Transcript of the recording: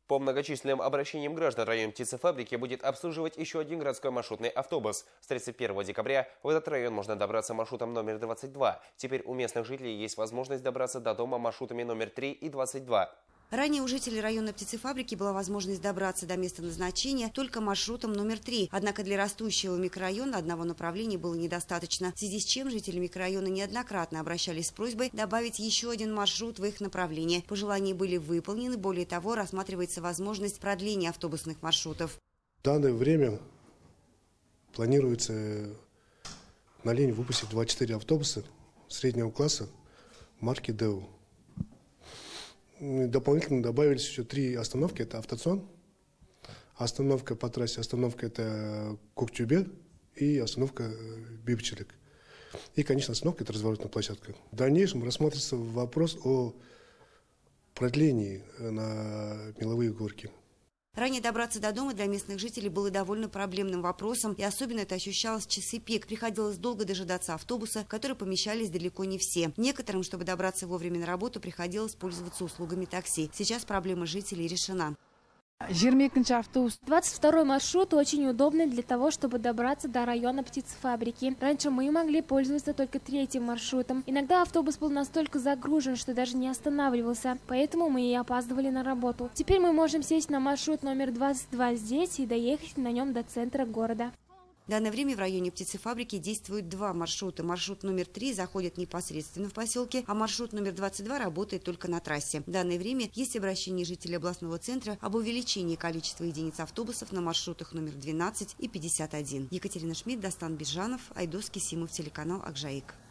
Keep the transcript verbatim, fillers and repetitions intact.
По многочисленным обращениям граждан район птицефабрики будет обслуживать еще один городской маршрутный автобус. С тридцать первого декабря в этот район можно добраться маршрутом номер двадцать два. Теперь у местных жителей есть возможность добраться до дома маршрутами номер три и двадцать два. Ранее у жителей района птицефабрики была возможность добраться до места назначения только маршрутом номер три. Однако для растущего микрорайона одного направления было недостаточно, в связи с чем жители микрорайона неоднократно обращались с просьбой добавить еще один маршрут в их направлении. Пожелания были выполнены, более того, рассматривается возможность продления автобусных маршрутов. В данное время планируется на линии выпустить двадцать четыре автобуса среднего класса марки ДЭУ. Дополнительно добавились еще три остановки. Это Автоцон, остановка по трассе, остановка это Коктюбе и остановка Бибчелик. И, конечно, остановка это разворотная площадка. В дальнейшем рассматривается вопрос о продлении на меловые горки. Ранее добраться до дома для местных жителей было довольно проблемным вопросом, и особенно это ощущалось в часы пик. Приходилось долго дожидаться автобуса, в который помещались далеко не все. Некоторым, чтобы добраться вовремя на работу, приходилось пользоваться услугами такси. Сейчас проблема жителей решена. двадцать второй маршрут очень удобный для того, чтобы добраться до района птицефабрики. Раньше мы могли пользоваться только третьим маршрутом. Иногда автобус был настолько загружен, что даже не останавливался, поэтому мы и опаздывали на работу. Теперь мы можем сесть на маршрут номер двадцать два здесь и доехать на нем до центра города. В данное время в районе птицефабрики действуют два маршрута. Маршрут номер три заходит непосредственно в поселке, а маршрут номер двадцать два работает только на трассе. В данное время есть обращение жителей областного центра об увеличении количества единиц автобусов на маршрутах номер двенадцать и пятьдесят один. Екатерина Шмидт, Достан Бежанов, Айдос Кисимов, телеканал Акжаик.